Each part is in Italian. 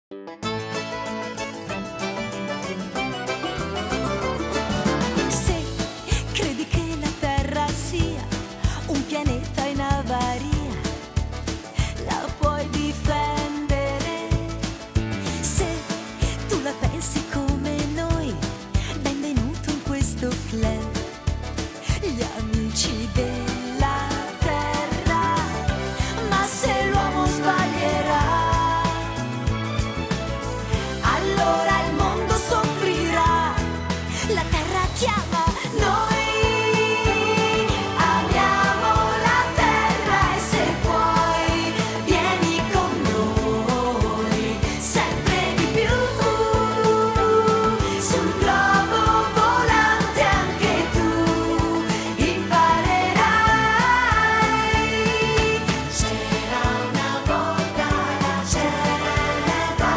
Se credi che la Terra sia un pianeta in avaria, la puoi difendere. Se tu la pensi come noi, benvenuto in questo club, gli amici della Terra. Ma se l'uomo sbaglierà, allora il mondo soffrirà. La Terra chiama, noi amiamo la Terra, e se puoi vieni con noi sempre di più. Sul globo volante anche tu imparerai. C'era una volta la Terra,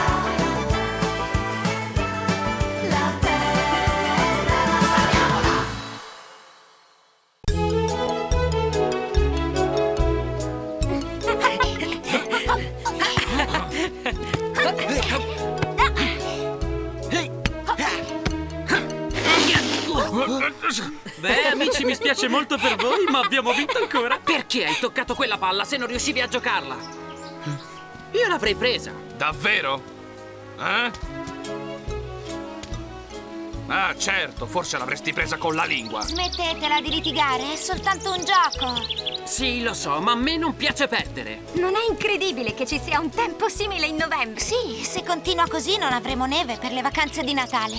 la Terra. Salviamola! Beh, amici, mi spiace molto per voi, ma abbiamo vinto ancora. Perché hai toccato quella palla se non riuscivi a giocarla? Io l'avrei presa. Davvero? Eh? Ah, certo, forse l'avresti presa con la lingua. Smettetela di litigare, è soltanto un gioco. Sì, lo so, ma a me non piace perdere. Non è incredibile che ci sia un tempo simile in novembre? Sì, se continua così non avremo neve per le vacanze di Natale.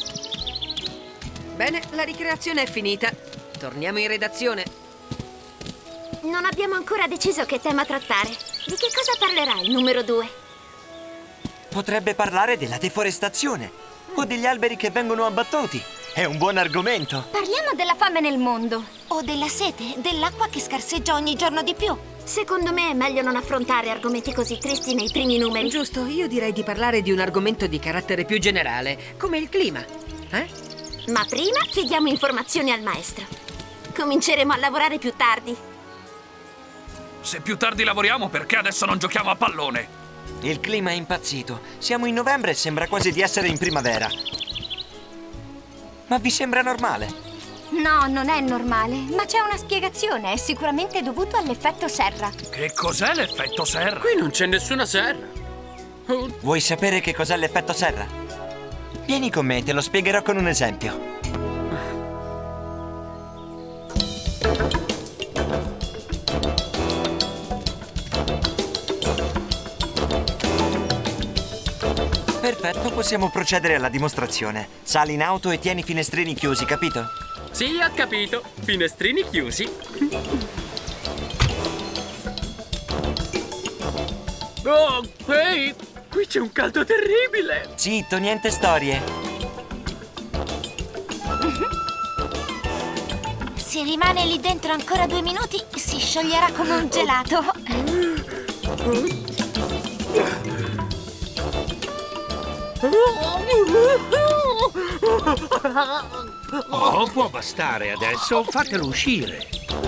Bene, la ricreazione è finita. Torniamo in redazione. Non abbiamo ancora deciso che tema trattare. Di che cosa parlerà il numero 2? Potrebbe parlare della deforestazione o degli alberi che vengono abbattuti. È un buon argomento. Parliamo della fame nel mondo. O della sete, dell'acqua che scarseggia ogni giorno di più. Secondo me è meglio non affrontare argomenti così tristi nei primi numeri. Giusto, io direi di parlare di un argomento di carattere più generale, come il clima. Ma prima chiediamo informazioni al maestro. Cominceremo a lavorare più tardi. Se più tardi lavoriamo, perché adesso non giochiamo a pallone? Il clima è impazzito. Siamo in novembre e sembra quasi di essere in primavera. Ma vi sembra normale? No, non è normale, ma c'è una spiegazione. È sicuramente dovuto all'effetto serra. Che cos'è l'effetto serra? Qui non c'è nessuna serra. Vuoi sapere che cos'è l'effetto serra? Vieni con me, te lo spiegherò con un esempio. Perfetto, possiamo procedere alla dimostrazione. Sali in auto e tieni i finestrini chiusi, capito? Sì, ho capito. Finestrini chiusi. Oh, ehi! Qui c'è un caldo terribile! Zitto, niente storie. Se rimane lì dentro ancora 2 minuti, si scioglierà come un gelato. Oh, può bastare adesso, fatelo uscire.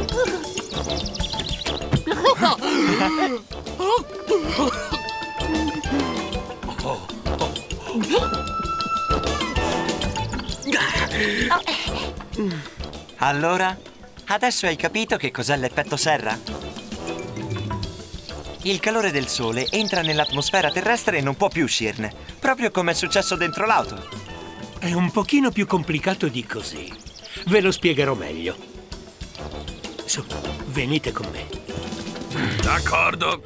Allora, adesso hai capito che cos'è l'effetto serra? Il calore del sole entra nell'atmosfera terrestre e non può più uscirne, proprio come è successo dentro l'auto. È un pochino più complicato di così. Ve lo spiegherò meglio. Su, venite con me. D'accordo.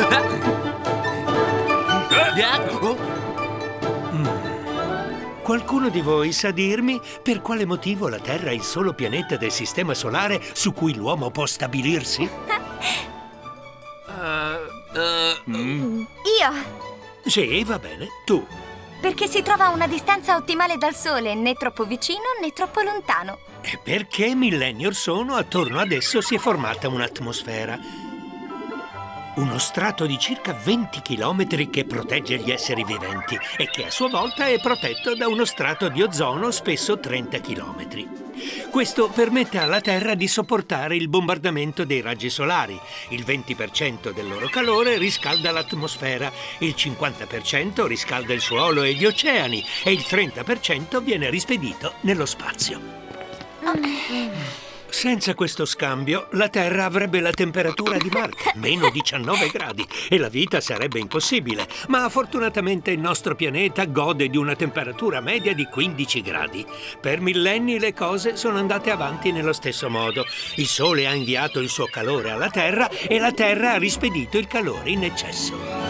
Qualcuno di voi sa dirmi per quale motivo la Terra è il solo pianeta del Sistema Solare su cui l'uomo può stabilirsi? Io? Sì, va bene. Tu. Perché si trova a una distanza ottimale dal Sole, né troppo vicino né troppo lontano. E perché millenni or sono, attorno ad esso si è formata un'atmosfera. Uno strato di circa 20 chilometri che protegge gli esseri viventi e che a sua volta è protetto da uno strato di ozono spesso 30 chilometri. Questo permette alla Terra di sopportare il bombardamento dei raggi solari. Il 20% del loro calore riscalda l'atmosfera, il 50% riscalda il suolo e gli oceani e il 30% viene rispedito nello spazio. Senza questo scambio, la Terra avrebbe la temperatura di Marte, meno 19 gradi, e la vita sarebbe impossibile. Ma fortunatamente il nostro pianeta gode di una temperatura media di 15 gradi. Per millenni le cose sono andate avanti nello stesso modo. Il Sole ha inviato il suo calore alla Terra e la Terra ha rispedito il calore in eccesso.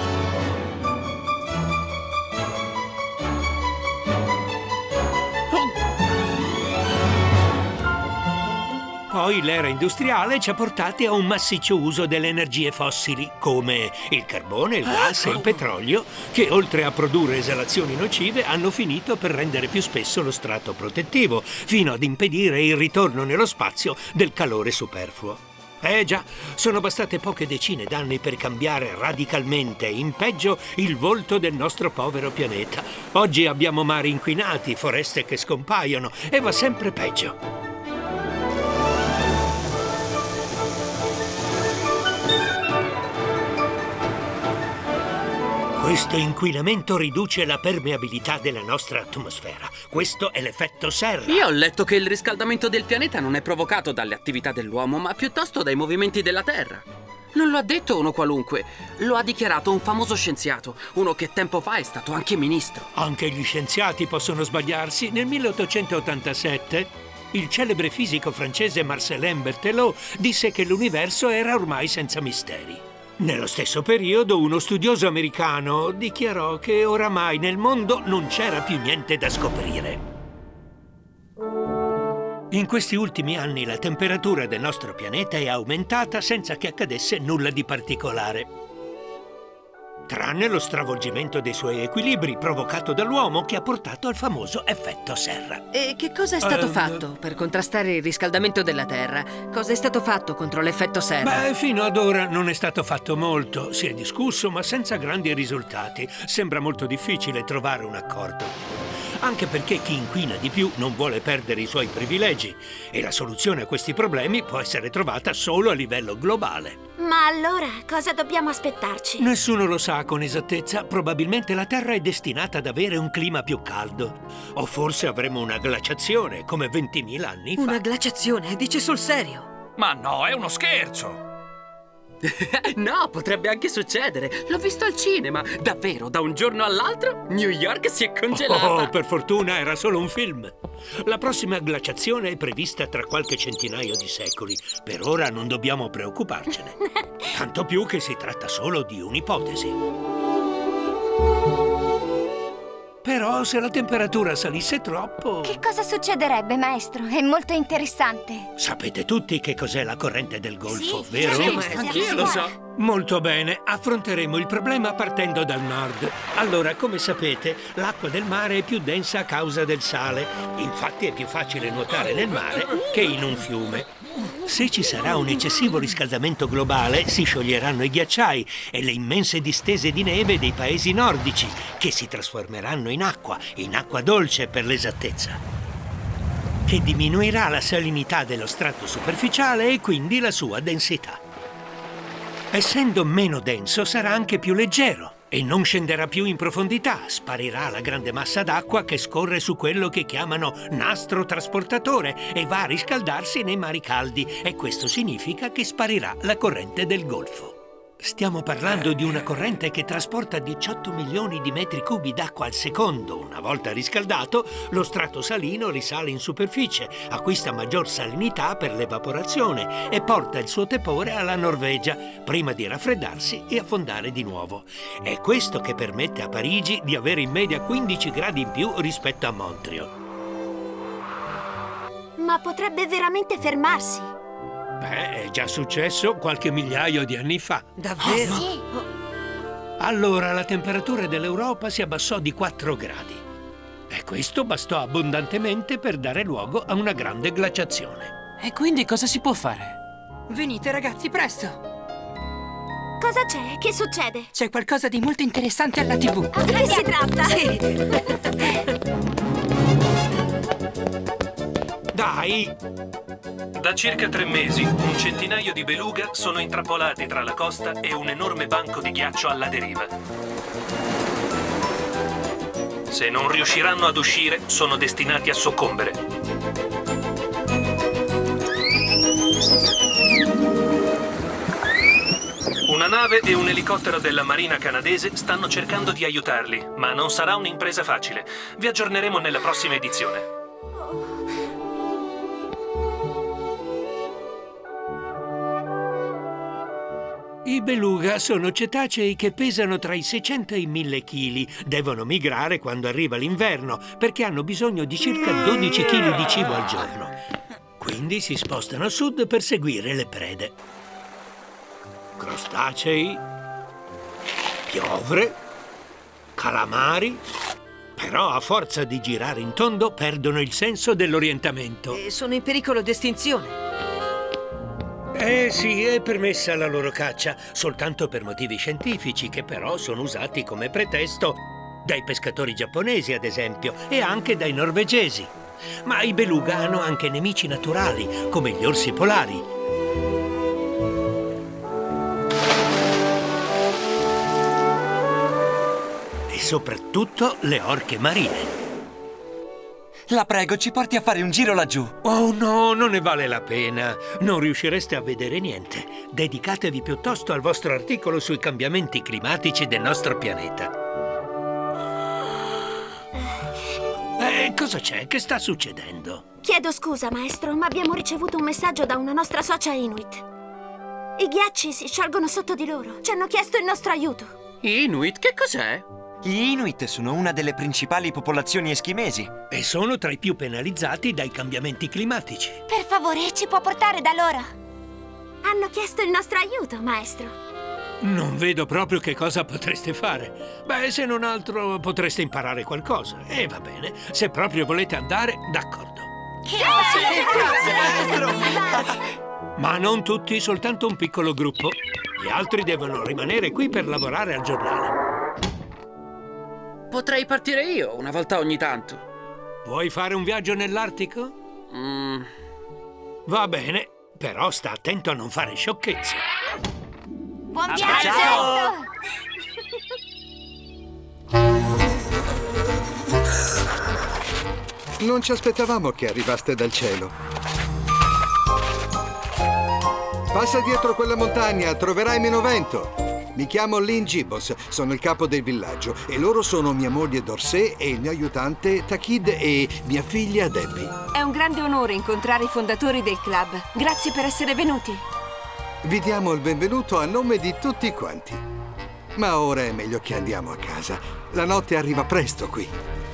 Poi l'era industriale ci ha portati a un massiccio uso delle energie fossili, come il carbone, il gas e il petrolio, che oltre a produrre esalazioni nocive hanno finito per rendere più spesso lo strato protettivo, fino ad impedire il ritorno nello spazio del calore superfluo. Già, sono bastate poche decine d'anni per cambiare radicalmente, in peggio, il volto del nostro povero pianeta. Oggi abbiamo mari inquinati, foreste che scompaiono e va sempre peggio. Questo inquinamento riduce la permeabilità della nostra atmosfera. Questo è l'effetto serra. Io ho letto che il riscaldamento del pianeta non è provocato dalle attività dell'uomo, ma piuttosto dai movimenti della Terra. Non lo ha detto uno qualunque, lo ha dichiarato un famoso scienziato, uno che tempo fa è stato anche ministro. Anche gli scienziati possono sbagliarsi. Nel 1887 il celebre fisico francese Marcellin Berthelot disse che l'universo era ormai senza misteri. Nello stesso periodo, uno studioso americano dichiarò che oramai nel mondo non c'era più niente da scoprire. In questi ultimi anni la temperatura del nostro pianeta è aumentata senza che accadesse nulla di particolare. Tranne lo stravolgimento dei suoi equilibri provocato dall'uomo che ha portato al famoso effetto serra. E che cosa è stato fatto per contrastare il riscaldamento della Terra? Cosa è stato fatto contro l'effetto serra? Beh, fino ad ora non è stato fatto molto. Si è discusso, ma senza grandi risultati. Sembra molto difficile trovare un accordo. Anche perché chi inquina di più non vuole perdere i suoi privilegi. E la soluzione a questi problemi può essere trovata solo a livello globale. Ma allora cosa dobbiamo aspettarci? Nessuno lo sa con esattezza. Probabilmente la Terra è destinata ad avere un clima più caldo. O forse avremo una glaciazione, come 20.000 anni fa. Una glaciazione? Dice sul serio? Ma no, è uno scherzo! No, potrebbe anche succedere. L'ho visto al cinema. Davvero, da un giorno all'altro, New York si è congelata. Oh, per fortuna era solo un film. La prossima glaciazione è prevista tra qualche centinaio di secoli. Per ora non dobbiamo preoccuparcene. Tanto più che si tratta solo di un'ipotesi. Però se la temperatura salisse troppo... Che cosa succederebbe, maestro? È molto interessante. Sapete tutti che cos'è la corrente del Golfo, Sì, vero? sì, Sì, anch'io lo so. Molto bene, affronteremo il problema partendo dal nord. Allora, come sapete, l'acqua del mare è più densa a causa del sale. Infatti è più facile nuotare nel mare che in un fiume. Se ci sarà un eccessivo riscaldamento globale, si scioglieranno i ghiacciai e le immense distese di neve dei paesi nordici, che si trasformeranno in acqua dolce per l'esattezza, che diminuirà la salinità dello strato superficiale e quindi la sua densità. Essendo meno denso, sarà anche più leggero e non scenderà più in profondità. Sparirà la grande massa d'acqua che scorre su quello che chiamano nastro trasportatore e va a riscaldarsi nei mari caldi, e questo significa che sparirà la corrente del Golfo. Stiamo parlando di una corrente che trasporta 18 milioni di metri cubi d'acqua al secondo. Una volta riscaldato, lo strato salino risale in superficie, acquista maggior salinità per l'evaporazione e porta il suo tepore alla Norvegia, prima di raffreddarsi e affondare di nuovo. È questo che permette a Parigi di avere in media 15 gradi in più rispetto a Montreal. Ma potrebbe veramente fermarsi? Beh, è già successo qualche migliaio di anni fa. Davvero? Sì. Allora la temperatura dell'Europa si abbassò di 4 gradi. E questo bastò abbondantemente per dare luogo a una grande glaciazione. E quindi cosa si può fare? Venite ragazzi, presto! Cosa c'è? Che succede? C'è qualcosa di molto interessante alla TV. Di che si tratta? Dai! Da circa 3 mesi, un centinaio di beluga sono intrappolati tra la costa e un enorme banco di ghiaccio alla deriva. Se non riusciranno ad uscire, sono destinati a soccombere. Una nave e un elicottero della Marina canadese stanno cercando di aiutarli, ma non sarà un'impresa facile. Vi aggiorneremo nella prossima edizione. I beluga sono cetacei che pesano tra i 600 e i 1000 kg. Devono migrare quando arriva l'inverno perché hanno bisogno di circa 12 kg di cibo al giorno. Quindi si spostano a sud per seguire le prede. Crostacei, piovre, calamari. Però a forza di girare in tondo perdono il senso dell'orientamento. E sono in pericolo di estinzione. Sì, è permessa la loro caccia, soltanto per motivi scientifici, che però sono usati come pretesto dai pescatori giapponesi, ad esempio, e anche dai norvegesi. Ma i beluga hanno anche nemici naturali, come gli orsi polari. E soprattutto le orche marine. La prego, ci porti a fare un giro laggiù. Oh no, non ne vale la pena. Non riuscireste a vedere niente. Dedicatevi piuttosto al vostro articolo sui cambiamenti climatici del nostro pianeta. Cosa c'è? Che sta succedendo? Chiedo scusa, maestro, ma abbiamo ricevuto un messaggio da una nostra socia Inuit. I ghiacci si sciolgono sotto di loro. Ci hanno chiesto il nostro aiuto. Inuit? Che cos'è? Gli Inuit sono una delle principali popolazioni eschimesi. E sono tra i più penalizzati dai cambiamenti climatici. Per favore, ci può portare da loro? Hanno chiesto il nostro aiuto, maestro. Non vedo proprio che cosa potreste fare. Beh, se non altro potreste imparare qualcosa. E va bene, se proprio volete andare, d'accordo. Ma non tutti, soltanto un piccolo gruppo. Gli altri devono rimanere qui per lavorare al giornale. Potrei partire io, una volta ogni tanto. Vuoi fare un viaggio nell'Artico? Va bene, però sta attento a non fare sciocchezze. Buon viaggio! Ciao! Non ci aspettavamo che arrivaste dal cielo. Passa dietro quella montagna, troverai meno vento. Mi chiamo Lynn Gibbons, sono il capo del villaggio e loro sono mia moglie Dorsey e il mio aiutante Takid e mia figlia Debbie. È un grande onore incontrare i fondatori del club. Grazie per essere venuti. Vi diamo il benvenuto a nome di tutti quanti. Ma ora è meglio che andiamo a casa. La notte arriva presto qui.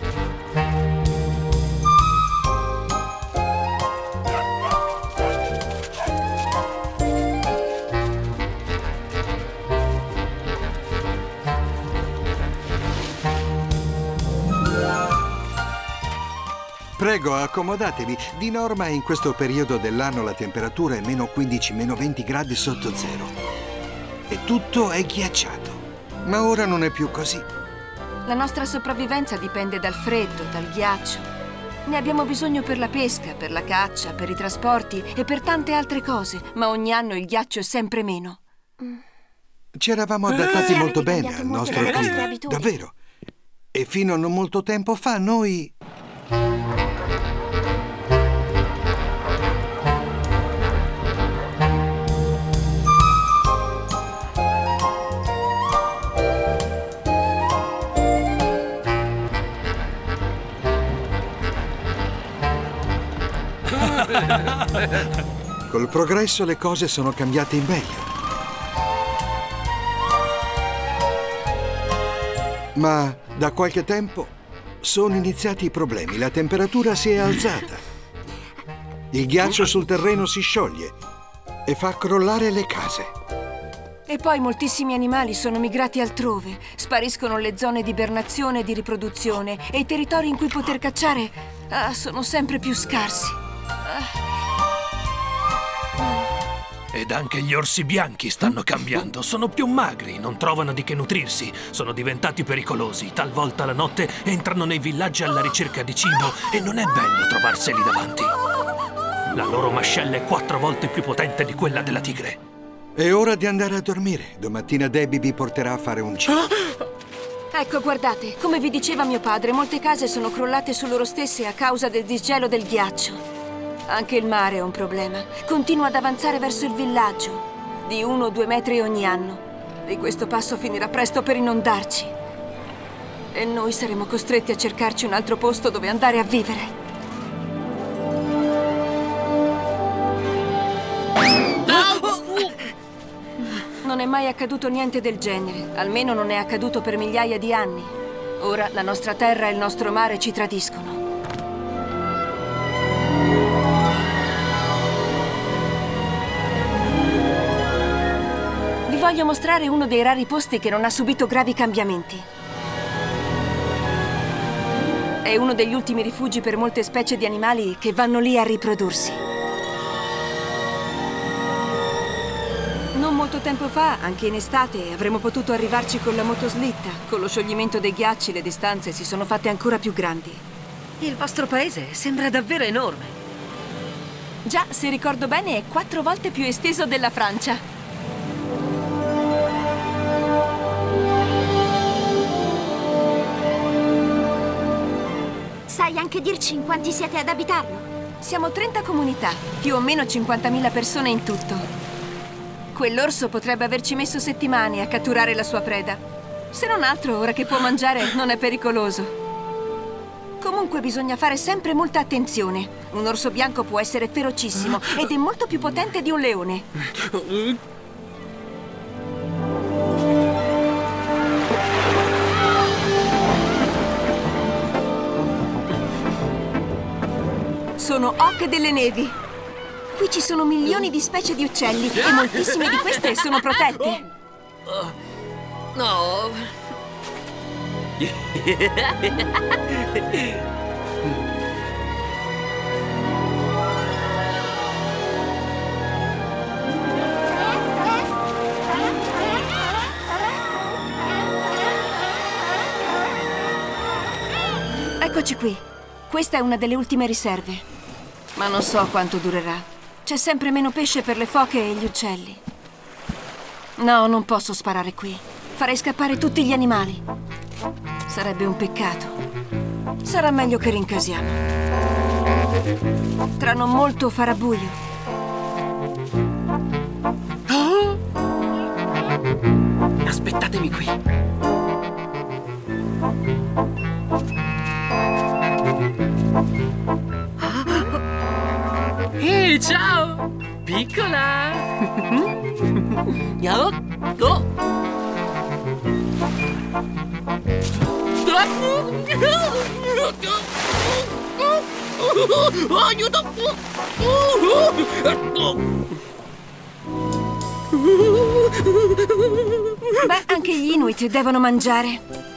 Prego, accomodatevi. Di norma in questo periodo dell'anno la temperatura è meno 15, meno 20 gradi sotto zero. E tutto è ghiacciato. Ma ora non è più così. La nostra sopravvivenza dipende dal freddo, dal ghiaccio. Ne abbiamo bisogno per la pesca, per la caccia, per i trasporti e per tante altre cose, ma ogni anno il ghiaccio è sempre meno. Ci eravamo adattati molto avete bene cambiato al molto nostro le vostre clima. abitudini. Davvero. E fino a non molto tempo fa noi... Col progresso le cose sono cambiate in meglio. Ma da qualche tempo sono iniziati i problemi. La temperatura si è alzata. Il ghiaccio sul terreno si scioglie e fa crollare le case. E poi moltissimi animali sono migrati altrove. Spariscono le zone di ibernazione e di riproduzione e i territori in cui poter cacciare sono sempre più scarsi. Ed anche gli orsi bianchi stanno cambiando. Sono più magri, non trovano di che nutrirsi. Sono diventati pericolosi. Talvolta la notte entrano nei villaggi alla ricerca di cibo e non è bello trovarseli davanti. La loro mascella è 4 volte più potente di quella della tigre. È ora di andare a dormire. Domattina Debbie vi porterà a fare un giro. Ecco, guardate, come vi diceva mio padre, molte case sono crollate su loro stesse a causa del disgelo del ghiaccio. Anche il mare è un problema. Continua ad avanzare verso il villaggio, di 1 o 2 metri ogni anno. E questo passo finirà presto per inondarci. E noi saremo costretti a cercarci un altro posto dove andare a vivere. Non è mai accaduto niente del genere, almeno non è accaduto per migliaia di anni. Ora la nostra terra e il nostro mare ci tradiscono. Vi voglio mostrare uno dei rari posti che non ha subito gravi cambiamenti. È uno degli ultimi rifugi per molte specie di animali che vanno lì a riprodursi. Non molto tempo fa, anche in estate, avremmo potuto arrivarci con la motoslitta. Con lo scioglimento dei ghiacci le distanze si sono fatte ancora più grandi. Il vostro paese sembra davvero enorme. Già, se ricordo bene, è 4 volte più esteso della Francia. Sai anche dirci in quanti siete ad abitarlo? Siamo 30 comunità, più o meno 50.000 persone in tutto. Quell'orso potrebbe averci messo settimane a catturare la sua preda. Se non altro, ora che può mangiare, non è pericoloso. Comunque bisogna fare sempre molta attenzione. Un orso bianco può essere ferocissimo ed è molto più potente di un leone. Sono oche delle nevi. Qui ci sono milioni di specie di uccelli e moltissime di queste sono protette. No. Eccoci qui. Questa è una delle ultime riserve. Ma non so quanto durerà. C'è sempre meno pesce per le foche e gli uccelli. No, non posso sparare qui. Farei scappare tutti gli animali. Sarebbe un peccato. Sarà meglio che rincasiamo. Tra non molto farà buio. Aspettatemi qui. Ehi, ciao! Piccola! Oh, oh. Aiuto! Beh, anche gli Inuit devono mangiare.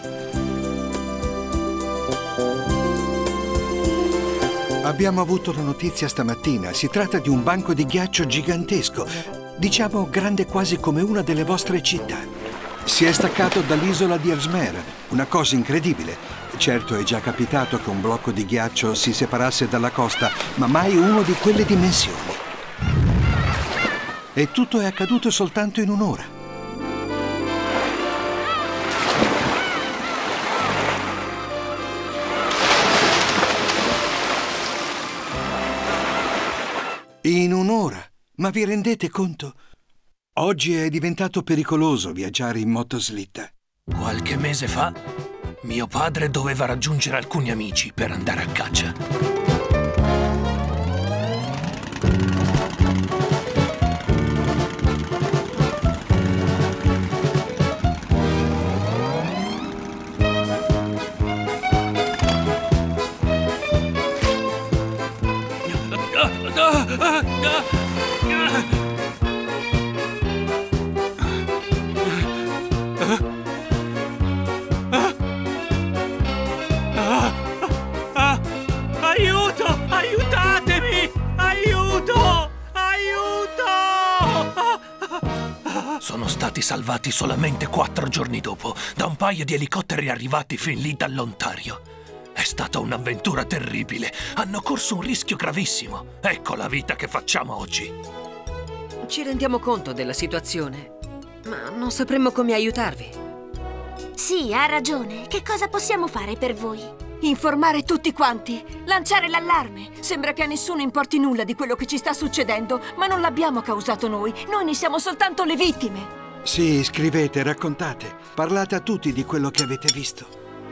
Abbiamo avuto la notizia stamattina. Si tratta di un banco di ghiaccio gigantesco. Diciamo grande quasi come una delle vostre città. Si è staccato dall'isola di Ellesmere. Una cosa incredibile. Certo è già capitato che un blocco di ghiaccio si separasse dalla costa, ma mai uno di quelle dimensioni. E tutto è accaduto soltanto in un'ora. In un'ora? Ma vi rendete conto? Oggi è diventato pericoloso viaggiare in motoslitta. Qualche mese fa, mio padre doveva raggiungere alcuni amici per andare a caccia. Aiuto! Aiutatemi! Aiuto! Aiuto! Sono stati salvati solamente 4 giorni dopo da un paio di elicotteri arrivati fin lì dall'Ontario. È stata un'avventura terribile. Hanno corso un rischio gravissimo. Ecco la vita che facciamo oggi. Ci rendiamo conto della situazione, ma non sapremmo come aiutarvi. Sì, ha ragione. Che cosa possiamo fare per voi? Informare tutti quanti, lanciare l'allarme. Sembra che a nessuno importi nulla di quello che ci sta succedendo, ma non l'abbiamo causato noi. Noi ne siamo soltanto le vittime. Sì, scrivete, raccontate. Parlate a tutti di quello che avete visto.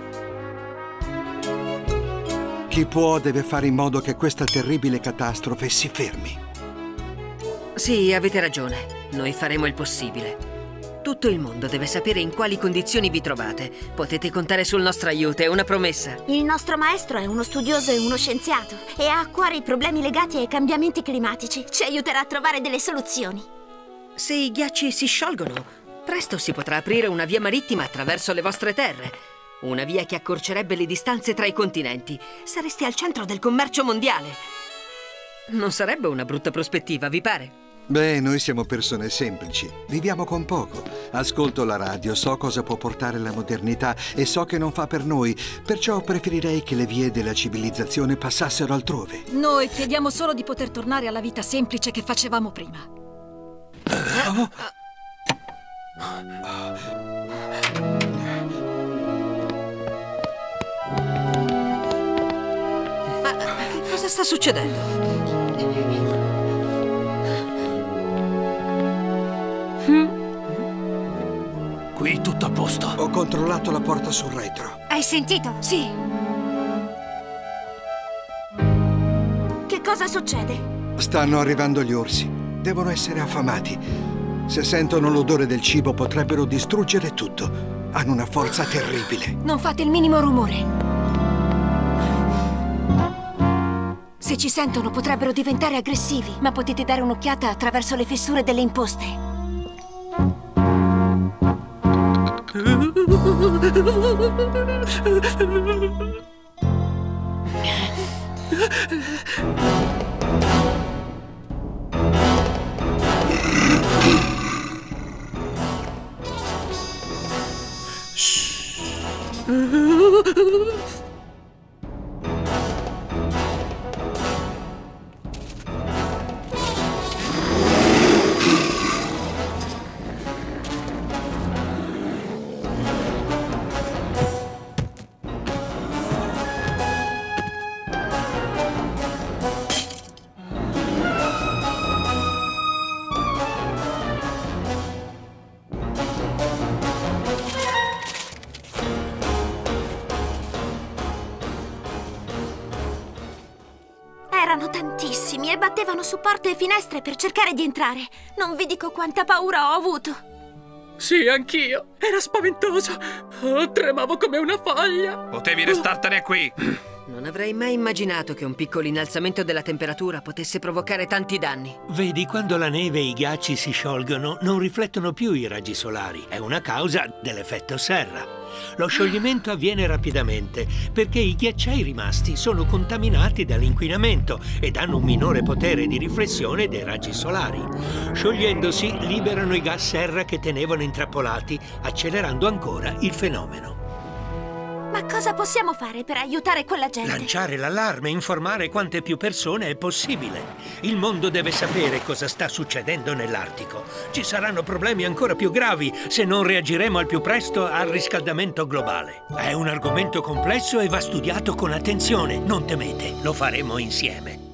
Chi può deve fare in modo che questa terribile catastrofe si fermi. Sì, avete ragione. Noi faremo il possibile. Tutto il mondo deve sapere in quali condizioni vi trovate. Potete contare sul nostro aiuto, è una promessa. Il nostro maestro è uno studioso e uno scienziato e ha a cuore i problemi legati ai cambiamenti climatici. Ci aiuterà a trovare delle soluzioni. Se i ghiacci si sciolgono, presto si potrà aprire una via marittima attraverso le vostre terre. Una via che accorcerebbe le distanze tra i continenti. Sareste al centro del commercio mondiale. Non sarebbe una brutta prospettiva, vi pare? Beh, noi siamo persone semplici, viviamo con poco. Ascolto la radio, so cosa può portare la modernità e so che non fa per noi, perciò preferirei che le vie della civilizzazione passassero altrove. Noi chiediamo solo di poter tornare alla vita semplice che facevamo prima. Ma che cosa sta succedendo? Qui tutto a posto. Ho controllato la porta sul retro. Hai sentito? Sì. Che cosa succede? Stanno arrivando gli orsi. Devono essere affamati. Se sentono l'odore del cibo potrebbero distruggere tutto. Hanno una forza terribile. Non fate il minimo rumore. Se ci sentono potrebbero diventare aggressivi, ma potete dare un'occhiata attraverso le fessure delle imposte. Erano tantissimi e battevano su porte e finestre per cercare di entrare. Non vi dico quanta paura ho avuto. Sì, anch'io. Era spaventoso. Oh, tremavo come una foglia. Potevi restartene qui. Non avrei mai immaginato che un piccolo innalzamento della temperatura potesse provocare tanti danni. Vedi, quando la neve e i ghiacci si sciolgono, non riflettono più i raggi solari. È una causa dell'effetto serra. Lo scioglimento avviene rapidamente perché i ghiacciai rimasti sono contaminati dall'inquinamento ed hanno un minore potere di riflessione dei raggi solari. Sciogliendosi, liberano i gas serra che tenevano intrappolati, accelerando ancora il fenomeno. Ma cosa possiamo fare per aiutare quella gente? Lanciare l'allarme e informare quante più persone è possibile. Il mondo deve sapere cosa sta succedendo nell'Artico. Ci saranno problemi ancora più gravi se non reagiremo al più presto al riscaldamento globale. È un argomento complesso e va studiato con attenzione. Non temete, lo faremo insieme.